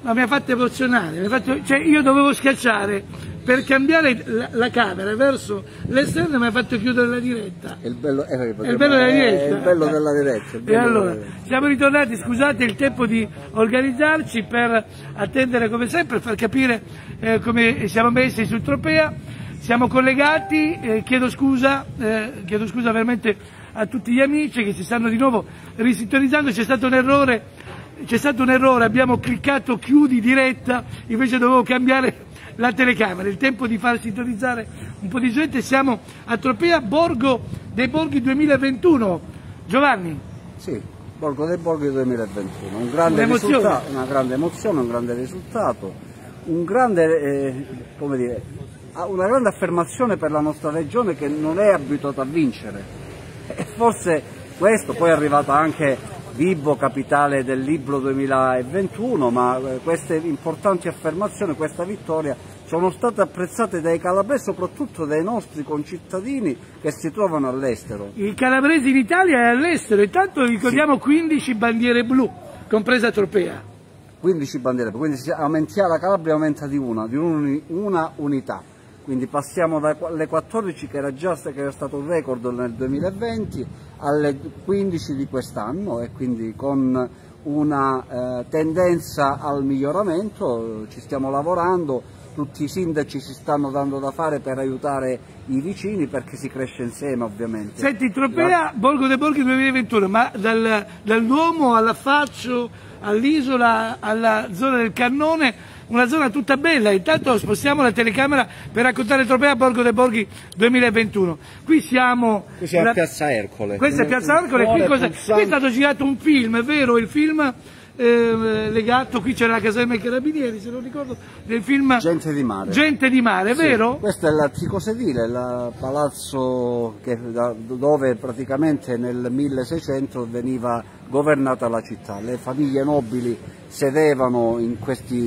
Ma mi ha fatto emozionare, cioè io dovevo schiacciare per cambiare la camera verso l'esterno, mi ha fatto chiudere la diretta. È il bello, della diretta. È il bello della diretta. E allora, siamo ritornati, scusate il tempo di organizzarci per attendere come sempre, per capire come siamo messi sul Tropea. Siamo collegati, chiedo scusa veramente a tutti gli amici che si stanno di nuovo risintonizzando, c'è stato un errore, abbiamo cliccato chiudi diretta, invece dovevo cambiare la telecamera, il tempo di far sintonizzare un po' di gente. Siamo a Tropea, Borgo dei Borghi 2021. Giovanni? Sì, Borgo dei Borghi 2021, un grande risultato, una grande emozione, un grande risultato, un grande, come dire, una grande affermazione per la nostra regione che non è abituata a vincere. E forse questo, poi è arrivata anche Vibo, capitale del libro 2021, ma queste importanti affermazioni, questa vittoria sono state apprezzate dai calabresi, soprattutto dai nostri concittadini che si trovano all'estero. I calabresi in Italia e all'estero, intanto ricordiamo sì. 15 bandiere blu, compresa Tropea. 15 bandiere, quindi la Calabria aumenta di una unità. Quindi passiamo dalle 14 che era stato un record nel 2020 alle 15 di quest'anno, e quindi con una tendenza al miglioramento ci stiamo lavorando, tutti i sindaci si stanno dando da fare per aiutare i vicini, perché si cresce insieme ovviamente. Senti, Tropea, Borgo dei Borghi 2021, ma dal Duomo all'Affaccio, all'isola, alla zona del Cannone, una zona tutta bella. Intanto spostiamo la telecamera per raccontare Tropea, Borgo dei Borghi 2021. Qui siamo a Piazza Ercole. Questa è Piazza Ercole, qui è stato girato un film, è vero, il film legato, qui c'era la caserma dei Carabinieri, se non ricordo, del film Gente di Mare. Gente di Mare, sì, vero? Questo è l'antico sedile, il palazzo dove praticamente nel 1600 veniva governata la città. Le famiglie nobili sedevano in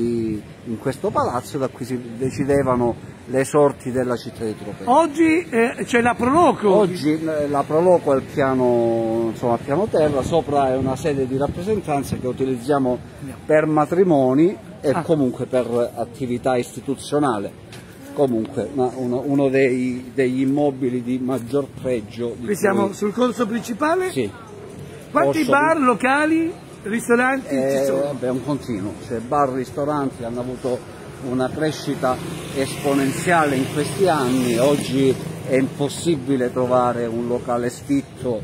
questo palazzo, da cui si decidevano le sorti della città di Tropea. Oggi c'è la Proloco. Oggi la Proloco è il piano terra, sopra è una sede di rappresentanza che utilizziamo per matrimoni e comunque per attività istituzionali. Comunque uno degli immobili di maggior pregio. Qui siamo sul corso principale? Sì. Quanti bar, locali, ristoranti ci sono? Vabbè, un continuo, cioè bar, ristoranti hanno avuto una crescita esponenziale in questi anni. Oggi è impossibile trovare un locale sfitto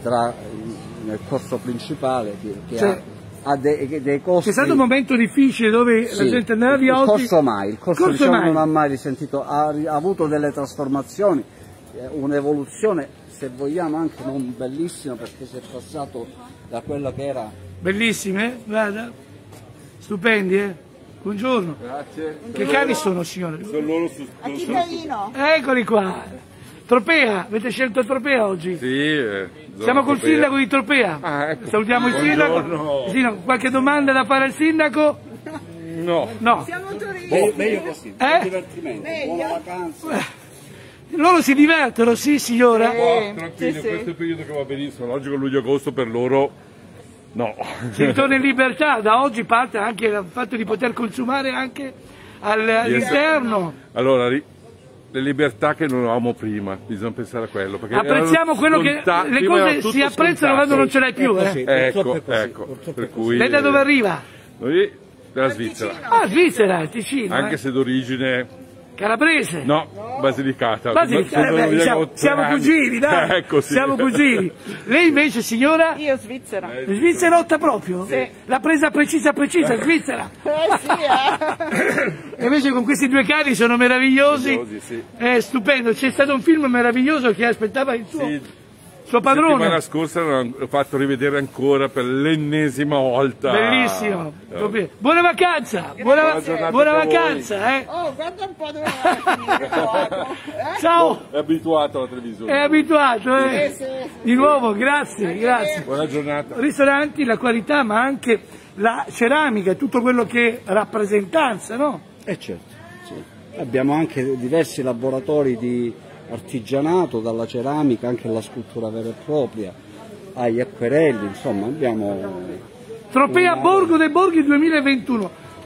nel corso principale che ha dei costi. C'è stato un momento difficile dove la gente andava via. Il corso diciamo, non ha mai risentito, ha avuto delle trasformazioni, un'evoluzione se vogliamo anche non bellissima, perché si è passato da quello che era. Bellissime, guarda, stupendi, Buongiorno. Grazie. Che cani sono, signore? Sono loro su. A Cittadino. Eccoli qua. Tropea, avete scelto Tropea oggi? Sì. Siamo col sindaco di Tropea. Ah, ecco. Salutiamo il sindaco. Sindaco, qualche domanda da fare al sindaco? No. No. Siamo turisti. Meglio così, divertimento, buona vacanza. Loro si divertono, sì signora? Tranquillo, questo è il periodo che va benissimo. Logico, luglio-agosto per loro no. Si ritorna in libertà, da oggi parte anche il fatto di poter consumare anche all'interno. Allora, le libertà che non avevamo prima, bisogna pensare a quello. Apprezziamo quello che le cose si apprezzano quando non ce l'hai più. Ecco. Per cui, lei da dove arriva? Noi dalla Svizzera. Ah, Svizzera, Ticino. Anche se d'origine. Calabrese? No, Basilicata. Siamo cugini, dai. Ecco, sì. Siamo cugini. Lei invece, signora? Io Svizzera. Svizzerotta proprio? Sì. L'ha presa precisa, Svizzera. E invece con questi due cani sono meravigliosi. Sì. È stupendo. C'è stato un film meraviglioso che aspettava il suo padrone. La settimana scorsa l'ho fatto rivedere ancora per l'ennesima volta. Bellissimo. Buona vacanza. Buona vacanza. Oh, guarda un po' dove vai. Ciao. È abituato alla televisione. È abituato, Sì. Di nuovo, grazie. Buona giornata. Ristoranti, la qualità, ma anche la ceramica, tutto quello che è rappresentanza, no? Certo, sì. Abbiamo anche diversi laboratori di artigianato, dalla ceramica anche alla scultura vera e propria, agli acquerelli, insomma abbiamo. Tropea Borgo dei Borghi 2021.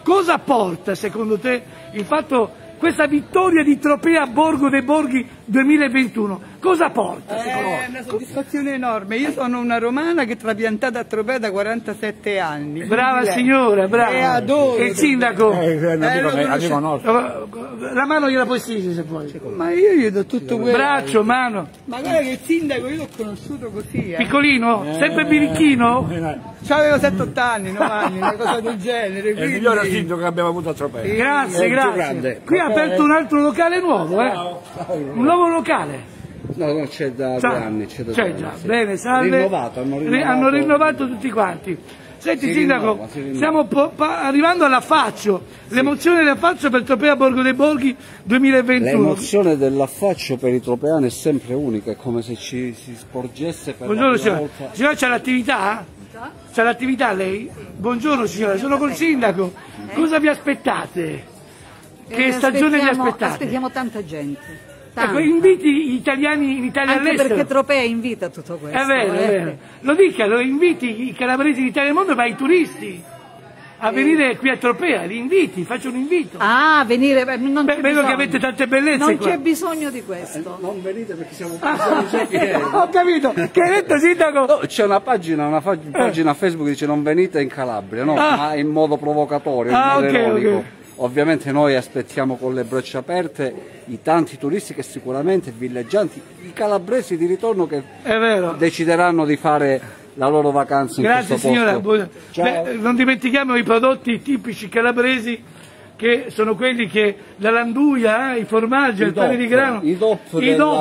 cosa porta secondo te il fatto, questa vittoria di Tropea Borgo dei Borghi 2021? Cosa porta? È una soddisfazione enorme. Io sono una romana che è trapiantata a Tropea da 47 anni. Brava signora, brava. E adoro. E il sindaco? amico nostro. La mano gliela puoi stringere se vuoi. Ma io gli do tutto quello. Braccio, mano. Ma guarda che il sindaco io l'ho conosciuto così. Piccolino? Sempre birichino? C'avevo 7-8 anni, 9 anni, una cosa del genere. È il migliore sindaco che abbiamo avuto a Tropea. Grazie, grazie. Qui ha aperto un altro locale nuovo, un nuovo locale. No, c'è da 2 anni. C'è già, bene, salve. Hanno rinnovato tutti quanti. Senti sindaco, stiamo arrivando all'affaccio, l'emozione dell'affaccio per Tropea Borgo dei Borghi 2021. L'emozione dell'affaccio per i tropeani è sempre unica, è come se ci si sporgesse per Buongiorno la prima signora, volta. signora c'ha l'attività? C'ha l'attività lei? Buongiorno signora, sono col sindaco, cosa vi aspettate? Che stagione vi aspettate? Aspettiamo tanta gente. Ecco, inviti gli italiani in Italia Anche all'estero. perché Tropea invita tutto questo. È vero, è vero. Lo dica, lo inviti i calabresi d'Italia del mondo, ma i turisti a venire qui a Tropea, li inviti, faccio un invito. Ah, venire, non c'è vedo che avete tante bellezze non qua. c'è bisogno di questo. Non venite perché siamo già pieni. Ho capito, che hai detto sindaco? No, c'è una pagina Facebook che dice non venite in Calabria, no? Ma in modo provocatorio, in modo ironico. Ok. Ovviamente noi aspettiamo con le braccia aperte i tanti turisti che sicuramente, villeggianti, i calabresi di ritorno che decideranno di fare la loro vacanza in Grazie questo signora. posto. Beh, non dimentichiamo i prodotti tipici calabresi che sono quelli che la landuia, i formaggi, il pane di grano, i DOP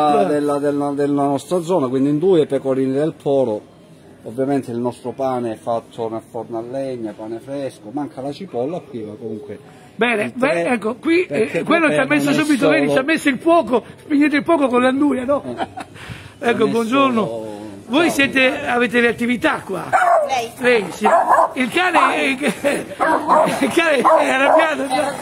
della nostra zona, quindi indue, pecorini del Poro. Ovviamente il nostro pane è fatto nel forno a legna, pane fresco, manca la cipolla qui, ma comunque... Bene, ecco, qui quello ci ha messo subito, vedi, ci ha messo il fuoco, spegnete il fuoco con l'anduia, no? Ecco, buongiorno. Voi avete le attività qua? Lei sì. Il cane è arrabbiato.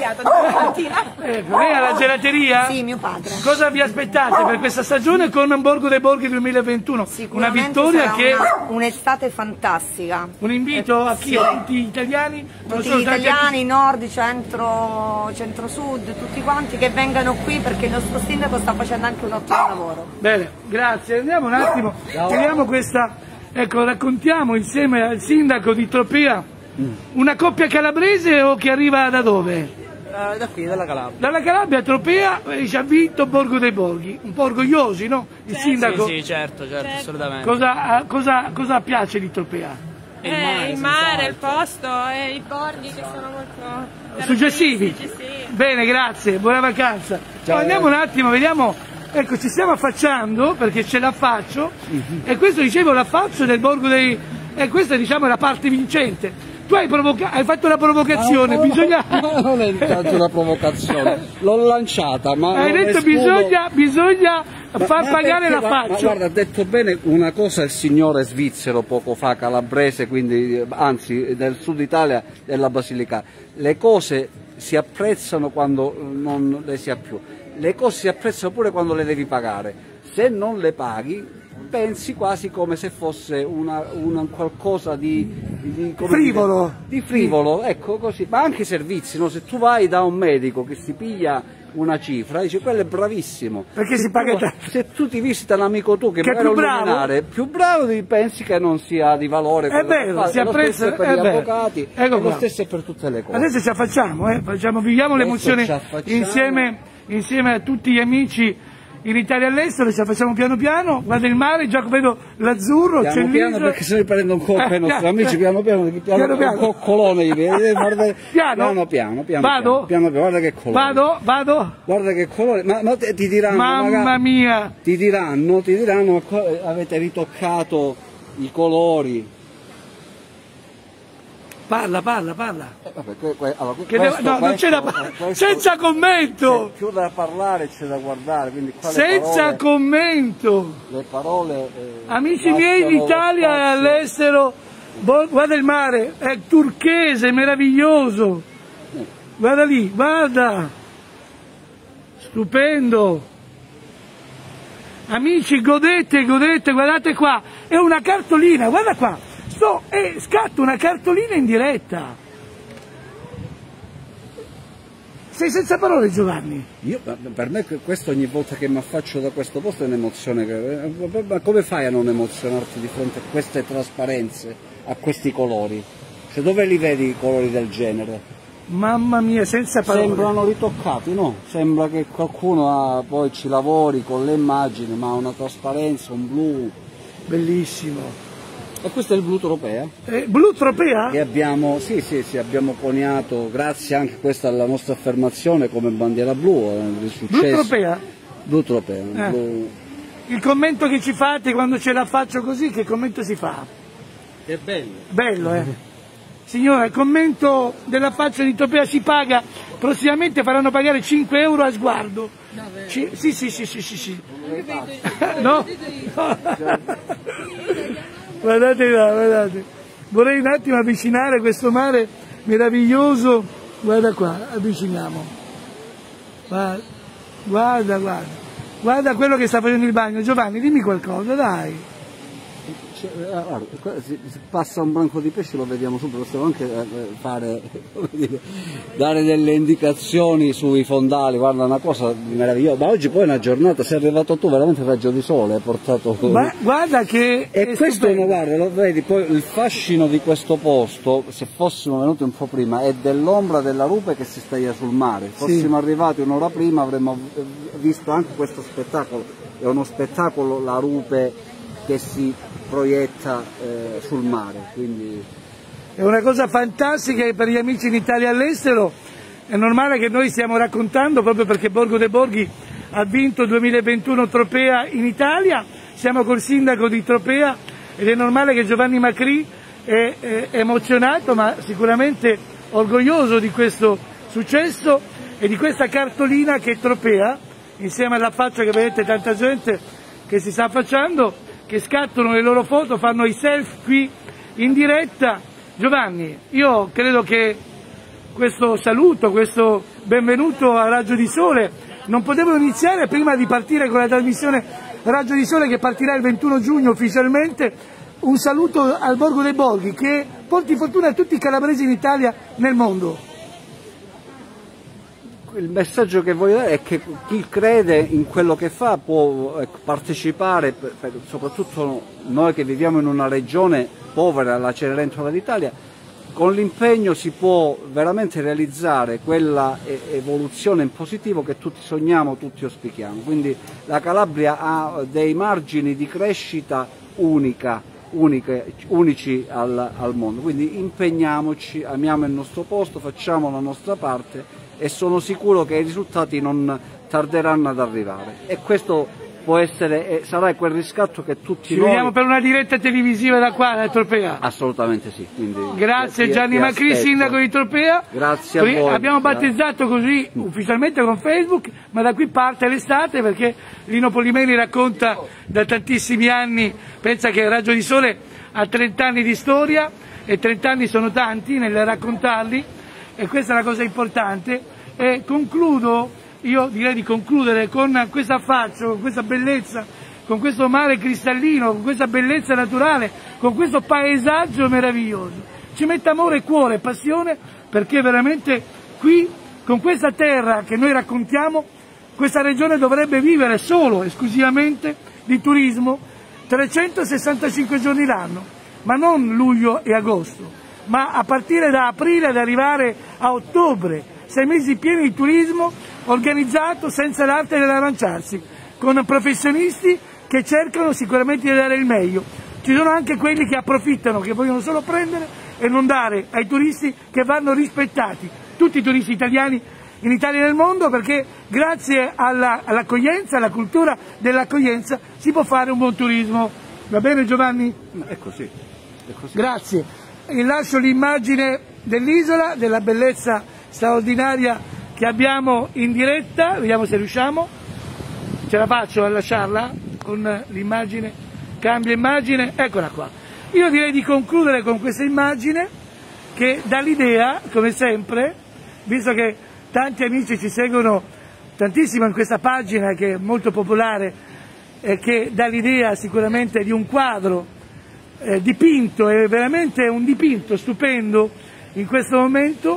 Ecco, lei ha la gelateria? Sì, mio padre. Cosa vi aspettate per questa stagione con Borgo dei Borghi 2021? Una vittoria che... Un'estate fantastica. Un invito a chi? A tutti gli italiani? Tutti gli italiani, nord, centro, centro-sud, tutti quanti che vengano qui perché il nostro sindaco sta facendo anche un ottimo lavoro. Bene, grazie. Andiamo un attimo, tiriamo questa, ecco, raccontiamo insieme al sindaco di Tropea una coppia calabrese o che arriva da dove? Da qui, dalla Calabria. Dalla Calabria a Tropea ci ha vinto Borgo dei Borghi, un po' orgogliosi, no? Il sindaco? Sì, certo, assolutamente. Cosa piace di Tropea? Il mare, il posto e i borghi che sono molto suggestivi. Sì. Bene, grazie, buona vacanza. Andiamo un attimo, vediamo. Ecco, ci stiamo affacciando perché c'è l'affaccio e questo dicevo l'affaccio del Borgo dei... e questa diciamo è la parte vincente. Tu hai fatto una provocazione, bisogna... Non è tanto una provocazione, l'ho lanciata, ma... Hai detto bisogna far pagare l'affaccio. Ma guarda, ha detto bene una cosa il signore svizzero poco fa, calabrese, quindi anzi del sud Italia, della Basilicata. Le cose si apprezzano quando non le si ha più. Le cose si apprezzano pure quando le devi pagare. Se non le paghi, pensi quasi come se fosse una qualcosa di frivolo. Di frivolo, ecco così. Ma anche i servizi, no? Se tu vai da un medico che si piglia una cifra, dici quello è bravissimo. Perché si paga tanto. Se tu ti visita un amico tuo che magari è più bravo, pensi che non sia di valore. È vero, si apprezza per gli avvocati, lo stesso è per tutte le cose. Adesso ci affacciamo, viviamo l'emozione insieme a tutti gli amici in Italia all'estero, ci facciamo piano piano, guarda il mare, già vedo l'azzurro, c'è il piano perché se ne prendo un colpo ai nostri amici, piano un coccolone, piano, guarda che colore. Vado. Guarda che colore, ma ti diranno, mamma mia, ti diranno, avete ritoccato i colori. Parla. Non c'è senza commento. C'è più da parlare, c'è da guardare, quindi senza commento. Le parole. Amici miei d'Italia e all'estero, guarda il mare, è turchese, meraviglioso. Guarda lì, guarda. Stupendo. Amici, godete, guardate qua. È una cartolina, guarda qua. Scatto una cartolina in diretta. Sei senza parole, Giovanni. Per me questo ogni volta che mi affaccio da questo posto è un'emozione. Ma come fai a non emozionarti di fronte a queste trasparenze, a questi colori? Cioè, dove li vedi i colori del genere? Mamma mia, senza parole. Sembrano ritoccati, no? Sembra che qualcuno poi ci lavori con le immagini, ma ha una trasparenza, un blu. Bellissimo. E questo è il blu tropea. Blu tropea? Che abbiamo, sì, abbiamo coniato, grazie anche questa alla nostra affermazione come bandiera blu, il successo. Blu tropea? Blu tropea. Blu... Il commento che ci fate quando ce la faccio così, che commento si fa? È bello. Bello, Signora, il commento della faccia di Tropea si paga, prossimamente faranno pagare 5 euro a sguardo. Sì. No? Guardate là, guardate. Vorrei un attimo avvicinare questo mare meraviglioso. Guarda qua, avviciniamo. Guarda quello che sta facendo il bagno. Giovanni, dimmi qualcosa, dai. Si passa un branco di pesce, lo vediamo subito, possiamo anche fare, dare delle indicazioni sui fondali, guarda, una cosa meravigliosa. Ma oggi poi è una giornata, sei arrivato tu, veramente raggio di sole, hai portato... Ma guarda che... E questo è, guarda, lo vedi, poi il fascino di questo posto, se fossimo venuti un po' prima, è dell'ombra della rupe che si staglia sul mare. Fossimo arrivati un'ora prima avremmo visto anche questo spettacolo. È uno spettacolo, la rupe che si proietta sul mare, quindi è una cosa fantastica per gli amici in Italia e all'estero. È normale che noi stiamo raccontando, proprio perché Borgo dei Borghi ha vinto 2021 Tropea in Italia, siamo col sindaco di Tropea ed è normale che Giovanni Macri è emozionato ma sicuramente orgoglioso di questo successo e di questa cartolina che è Tropea, insieme alla faccia che vedete tanta gente che si sta affacciando, che scattano le loro foto, fanno i selfie qui in diretta. Giovanni, io credo che questo saluto, questo benvenuto a Raggio di Sole non potevano iniziare prima di partire con la trasmissione Raggio di Sole che partirà il 21 giugno ufficialmente. Un saluto al Borgo dei Borghi, che porti fortuna a tutti i calabresi in Italia, nel mondo. Il messaggio che voglio dare è che chi crede in quello che fa può partecipare, soprattutto noi che viviamo in una regione povera, la Cenerentola d'Italia, con l'impegno si può veramente realizzare quella evoluzione in positivo che tutti sogniamo, tutti auspichiamo. Quindi la Calabria ha dei margini di crescita unici al mondo, quindi impegniamoci, amiamo il nostro posto, facciamo la nostra parte e sono sicuro che i risultati non tarderanno ad arrivare e questo può essere, sarà quel riscatto che tutti noi... Vediamo per una diretta televisiva da qua, da Tropea? Assolutamente sì. Quindi grazie Gianni Macri, sindaco di Tropea. Grazie a voi. Abbiamo battezzato così ufficialmente con Facebook, ma da qui parte l'estate perché Lino Polimeni racconta da tantissimi anni, pensa che Raggio di Sole ha 30 anni di storia e 30 anni sono tanti nel raccontarli e questa è la cosa importante. E concludo, io direi di concludere con questa faccia, con questa bellezza, con questo mare cristallino, con questa bellezza naturale, con questo paesaggio meraviglioso. Ci mette amore, cuore, passione, perché veramente qui, con questa terra che noi raccontiamo, questa regione dovrebbe vivere solo, esclusivamente, di turismo 365 giorni l'anno, ma non luglio e agosto, ma a partire da aprile ad arrivare a ottobre, 6 mesi pieni di turismo organizzato senza l'arte dell'arranciarsi, con professionisti che cercano sicuramente di dare il meglio. Ci sono anche quelli che approfittano, che vogliono solo prendere e non dare ai turisti che vanno rispettati, tutti i turisti italiani in Italia e nel mondo, perché grazie all'accoglienza, alla cultura dell'accoglienza si può fare un buon turismo. Va bene Giovanni? È così. Grazie. E lascio l'immagine dell'isola, della bellezza straordinaria che abbiamo in diretta, vediamo se riusciamo, ce la faccio a lasciarla con l'immagine, cambia immagine, eccola qua. Io direi di concludere con questa immagine che dà l'idea, come sempre, visto che tanti amici ci seguono tantissimo in questa pagina che è molto popolare e che dà l'idea sicuramente di un quadro dipinto, è veramente un dipinto stupendo in questo momento,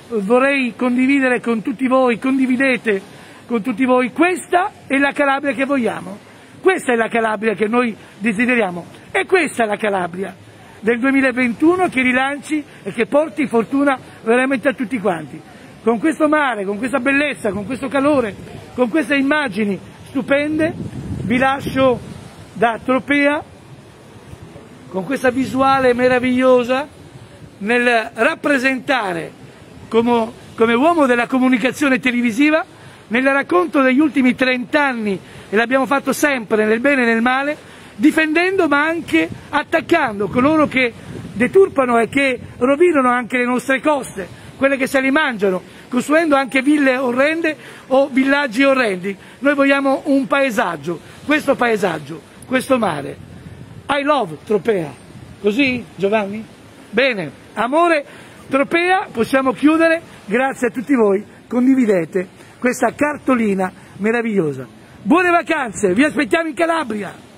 vorrei condividere con tutti voi, condividete con tutti voi, questa è la Calabria che vogliamo, questa è la Calabria che noi desideriamo e questa è la Calabria del 2021 che rilanci e che porti fortuna veramente a tutti quanti. Con questo mare, con questa bellezza, con questo calore, con queste immagini stupende, vi lascio da Tropea con questa visuale meravigliosa nel rappresentare come uomo della comunicazione televisiva, nel racconto degli ultimi 30 anni, e l'abbiamo fatto sempre nel bene e nel male, difendendo ma anche attaccando coloro che deturpano e che rovinano anche le nostre coste, quelle che se li mangiano, costruendo anche ville orrende o villaggi orrendi. Noi vogliamo un paesaggio, questo mare. I love Tropea. Così, Giovanni? Bene, amore Tropea, possiamo chiudere. Grazie a tutti voi, condividete questa cartolina meravigliosa. Buone vacanze, vi aspettiamo in Calabria!